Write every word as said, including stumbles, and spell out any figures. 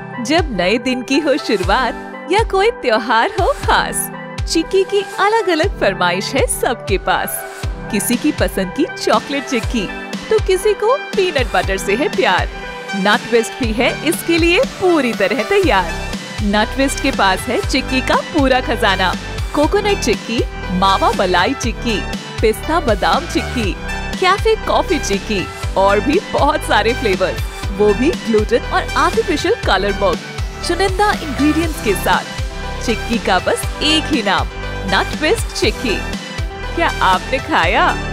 जब नए दिन की हो शुरुआत या कोई त्योहार हो खास, चिक्की की अलग अलग फरमाइश है सबके पास। किसी की पसंद की चॉकलेट चिक्की तो किसी को पीनट बटर से है प्यार। नट ट्विस्ट भी है इसके लिए पूरी तरह तैयार। नट ट्विस्ट के पास है चिक्की का पूरा खजाना। कोकोनट चिक्की, मावा मलाई चिक्की, पिस्ता बादाम चिक्की, कैफे कॉफी चिक्की और भी बहुत सारे फ्लेवर, वो भी ग्लूटेन और आर्टिफिशियल कलर मुक्त, चुनिंदा इंग्रेडिएंट्स के साथ। चिक्की का बस एक ही नाम, नट ट्विस्ट चिक्की। क्या आपने खाया?